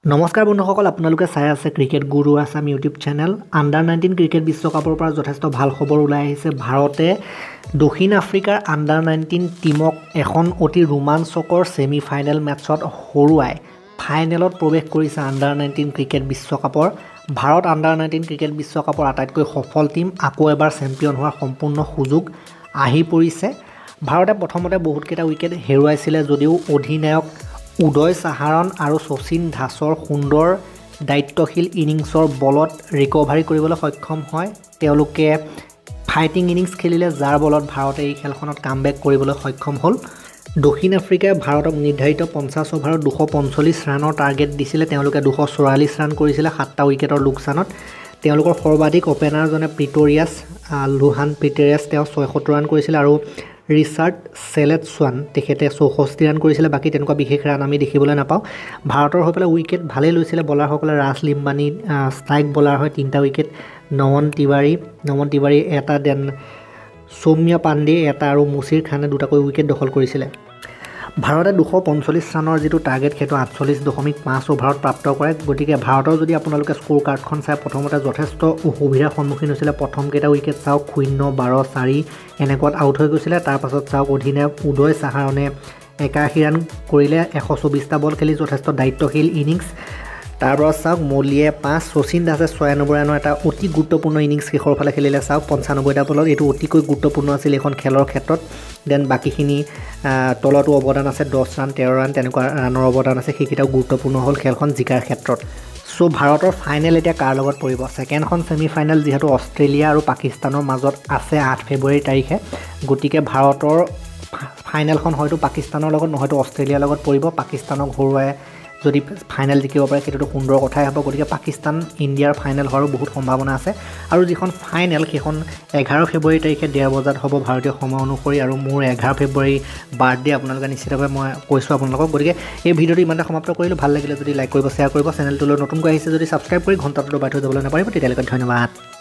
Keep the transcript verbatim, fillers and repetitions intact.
নমস্কাৰ বন্ধুসকল, আপোনালোকে চাই আছে cricket Guru Assam YouTube channel. Under nineteen cricket বিশ্বকাপৰ পৰা যথেষ্ট ভাল খবৰ ওলাই আহিছে। ভাৰতে দক্ষিণ আফ্ৰিকাৰ আণ্ডাৰ নাইনটিন টীমক এখন অতি ৰোমাঞ্চকৰ ছেমি ফাইনেল মেটছত হৰুৱাই ফাইনেলত প্ৰৱেশ কৰিছে আণ্ডাৰ নাইনটিন ক্ৰিকেট বিশ্বকাপৰ। ভাৰত আণ্ডাৰ নাইনটিন ক্ৰিকেট বিশ্বকাপৰ আটাইতকৈ সফল টীম, আকৌ এবাৰ চেম্পিয়ন হোৱাৰ সম্পূৰ্ণ সুযোগ আহি পৰিছে। ভাৰতে প্ৰথমতে বহুতকেইটা উইকেট হেৰুৱাইছিলে যদিও অধিনায়ক উদয় চাহাৰণ আৰু শচীন দাসৰ সুন্দৰ দায়িত্বশীল ইনিংছৰ বলত ৰিকভাৰী কৰিবলৈ সক্ষম হয়। তেওঁলোকে ফাইটিং ইনিংছ খেলিলে, যাৰ বলত ভাৰতে এই খেলখনত কামবেক কৰিবলৈ সক্ষম হ'ল। দক্ষিণ আফ্ৰিকাই ভাৰতক নিৰ্ধাৰিত পঞ্চাছ অভাৰত দুশ পঞ্চল্লিছ ৰানৰ টাৰ্গেট দিছিলে। তেওঁলোকে দুশ চৌৰাল্লিছ ৰান কৰিছিলে সাতটা উইকেটৰ লোকচানত। তেওঁলোকৰ সৰ্বাধিক অপেনাৰজনে প্ৰিটৰিয়াছ লুহান প্ৰিটৰিয়াছ তেওঁ ছয়সত্তৰ ৰান কৰিছিলে আৰু ৰিচাৰ্ড চেলেটছৱান তেখেতে চৌষষ্ঠি ৰান কৰিছিলে। বাকী তেনেকুৱা বিশেষ ৰান আমি দেখিবলৈ নাপাওঁ। ভাৰতৰ হৈ পেলাই উইকেট ভালেই লৈছিলে বলাৰসকলে। ৰাজ লিম্বানী ষ্ট্ৰাইক বলাৰ হয়, তিনিটা উইকেট। নমন তিৱাৰী নমন তিৱাৰী এটা, দেন সৌম্য পাণ্ডে এটা আৰু মুছিৰ খানে দুটাকৈ উইকেট দখল কৰিছিলে। ভাৰতে দুশ পঞ্চল্লিছ ৰানৰ যিটো টাৰ্গেট সেইটো আঠচল্লিছ দশমিক পাঁচ অভাৰত প্ৰাপ্ত কৰে। গতিকে ভাৰতৰ যদি আপোনালোকে স্ক'ৰ কাৰ্ডখন চাই, প্ৰথমতে যথেষ্ট অসুবিধাৰ সন্মুখীন হৈছিলে। প্ৰথমকেইটা উইকেট চাওক, শূন্য বাৰ চাৰি এনেকুৱাত আউট হৈ গৈছিলে। তাৰপাছত চাওক অধিনায়ক উদয় চাহাৰণে একাশী ৰান কৰিলে, এশ চৌবিছটা বল খেলি যথেষ্ট দায়িত্বশীল ইনিংছ। তাৰপৰা চাওক মলিয়ে পাঁচ, শচীন দাসে ছয়ানব্বৈ ৰানৰ এটা অতি গুৰুত্বপূৰ্ণ ইনিংছ শেষৰ ফালে খেলিলে। চাওক পঞ্চানব্বৈটা বলত, এইটো অতিকৈ গুৰুত্বপূৰ্ণ আছিল এইখন খেলৰ ক্ষেত্ৰত। দেন বাকীখিনি তলতো অৱদান আছে, দহ ৰান তেৰ ৰান তেনেকুৱা ৰানৰ অৱদান আছে, সেইকেইটাও গুৰুত্বপূৰ্ণ হ'ল খেলখন জিকাৰ ক্ষেত্ৰত। চ' ভাৰতৰ ফাইনেল এতিয়া কাৰ লগত পৰিব? ছেকেণ্ডখন ছেমি ফাইনেল যিহেতু অষ্ট্ৰেলিয়া আৰু পাকিস্তানৰ মাজত আছে আঠ ফেব্ৰুৱাৰী তাৰিখে, গতিকে ভাৰতৰ ফাইনেলখন হয়তো পাকিস্তানৰ লগত নহয়তো অষ্ট্ৰেলিয়াৰ লগত পৰিব। পাকিস্তানক হৰুৱাই যদি ফাইনেল জিকিব পাৰে সেইটোতো সুন্দৰ কথাই হ'ব। গতিকে পাকিস্তান ইণ্ডিয়াৰ ফাইনেল হোৱাৰো বহুত সম্ভাৱনা আছে। আৰু যিখন ফাইনেল সেইখন এঘাৰ ফেব্ৰুৱাৰী তাৰিখে ডেৰ বজাত হ'ব ভাৰতীয় সময় অনুসৰি। আৰু মোৰ এঘাৰ ফেব্ৰুৱাৰী বাৰ্থডে আপোনালোকে নিশ্চিতভাৱে মই কৈছোঁ আপোনালোকক। গতিকে এই ভিডিঅ'টো ইমানতে সমাপ্ত কৰিলোঁ। ভাল লাগিলে যদি লাইক কৰিব, শ্বেয়াৰ কৰিব, চেনেলটোলৈ নতুনকৈ আহিছে যদি ছাবস্ক্ৰাইব কৰি ঘণ্টাটো দবাই থৈ যাবলৈ নাপাৰিব। তেতিয়ালৈকে ধন্যবাদ।